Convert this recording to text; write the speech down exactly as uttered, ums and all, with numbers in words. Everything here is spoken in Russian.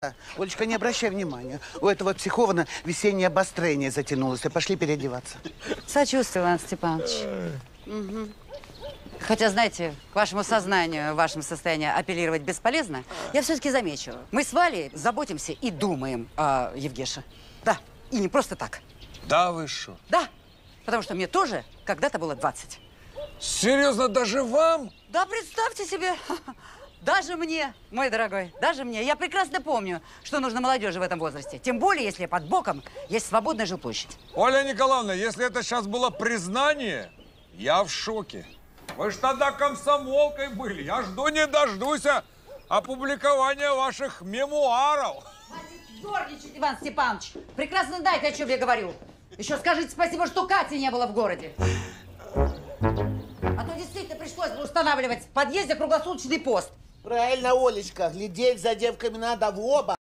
Олечка, не обращай внимания. У этого психована весеннее обострение затянулось. И пошли переодеваться. Сочувствую, Иван Степанович. Угу. Хотя, знаете, к вашему сознанию, вашему состоянию апеллировать бесполезно. Я все-таки замечу. Мы с Валей заботимся и думаем о Евгеше. Да, и не просто так. Да вы что? Да, потому что мне тоже когда-то было двадцать. Серьезно, даже вам? Да, представьте себе. Даже мне, мой дорогой, даже мне. Я прекрасно помню, что нужно молодежи в этом возрасте. Тем более, если под боком есть свободная жилплощадь. Оля Николаевна, если это сейчас было признание, я в шоке. Вы ж тогда комсомолкой были. Я жду не дождусь опубликования ваших мемуаров. Хватит зорничать, Иван Степанович. Прекрасно знаете, о чем я говорю. Еще скажите спасибо, что Кати не было в городе. А то действительно пришлось бы устанавливать в подъезде круглосуточный пост. Правильно, Олечка. Глядеть за девками надо в оба.